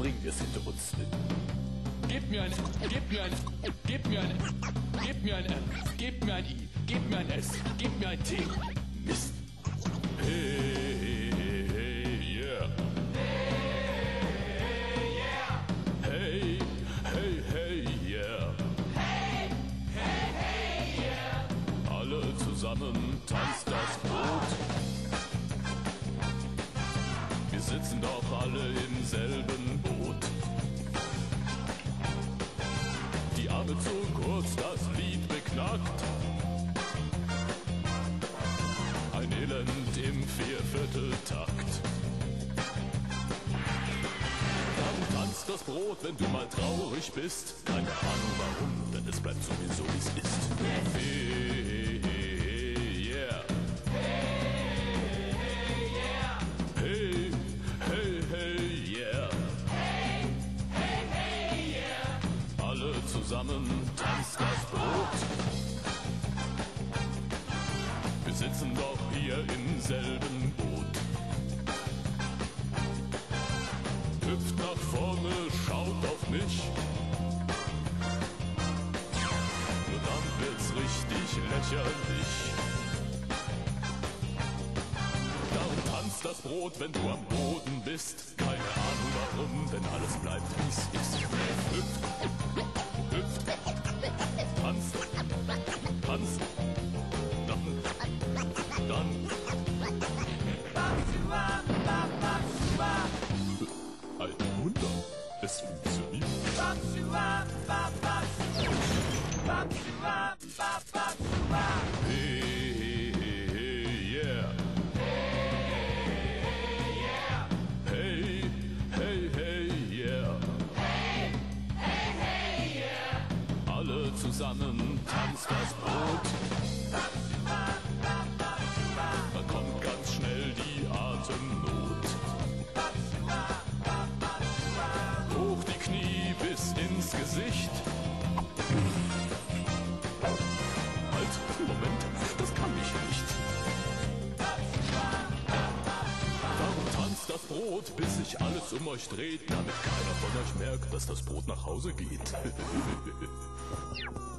bringen wir es hinter uns. Gebt mir ein, gebt mir ein, gebt mir ein, gebt mir ein M, gebt mir ein I, gebt mir ein S, gebt mir ein T. Mist. Hey, hey, yeah. Hey, hey, hey, yeah. Hey, hey, hey, yeah. Alle zusammen tanzt das Brot. Wir sitzen doch alle im selben Boot. Die Arme zu kurz, das Lied beknackt. Ein Elend im Viervierteltakt. Dann tanzt das Brot, wenn du mal traurig bist. Keine Ahnung warum, denn es bleibt sowieso wie es ist. Hey, hey, yeah. Hey, Hey, hey, hey, yeah. hey, hey, hey, yeah. Alle zusammen tanzt das Brot. Wir sitzen doch hier im selben Boot. Hüpft nach vorne, schaut auf mich. Nur dann wird's richtig lächerlich. Darum tanzt das Brot, wenn du am Boden bist. Keine Ahnung warum, denn alles bleibt wie's ist. Hüpft, hüpft, tanzt, tanzt, dann. Babsua, babsua, Ein Wunder, es funktioniert. babsua, babsua, babsua, babsua. Hey, hey, hey, yeah. Hey, hey, hey, yeah. Hey, hey, hey, yeah. Alle zusammen tanzt das Brot. Babsua, babsua, Da kommt ganz schnell die Atemnot. babsua, babsua. Hoch die Knie bis ins Gesicht. Halt, Moment, das kann ich nicht. Warum tanzt das Brot, bis sich alles um euch dreht, damit keiner von euch merkt, dass das Brot nach Hause geht?